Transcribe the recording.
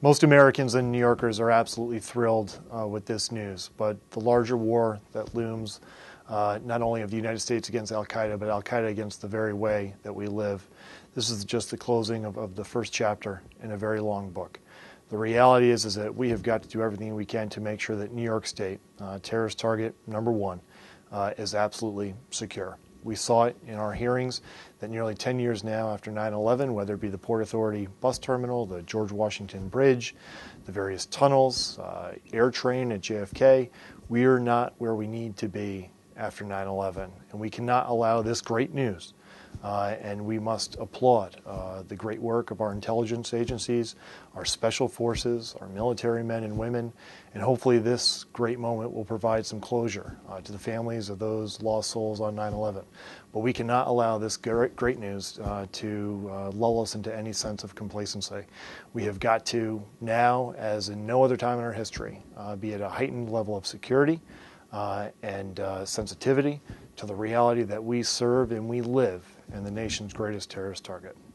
Most Americans and New Yorkers are absolutely thrilled with this news, but the larger war that looms, not only of the United States against al-Qaeda, but al-Qaeda against the very way that we live, this is just the closing of the first chapter in a very long book. The reality is that we have got to do everything we can to make sure that New York State, terrorist target number one, is absolutely secure. We saw it in our hearings that nearly 10 years now after 9/11, whether it be the Port Authority bus terminal, the George Washington Bridge, the various tunnels, air train at JFK, we are not where we need to be after 9/11. And we cannot allow this great news. And we must applaud the great work of our intelligence agencies, our special forces, our military men and women, and hopefully this great moment will provide some closure to the families of those lost souls on 9/11. But we cannot allow this great news to lull us into any sense of complacency. We have got to now, as in no other time in our history, be at a heightened level of security and sensitivity to the reality that we serve and we live in the nation's greatest terrorist target.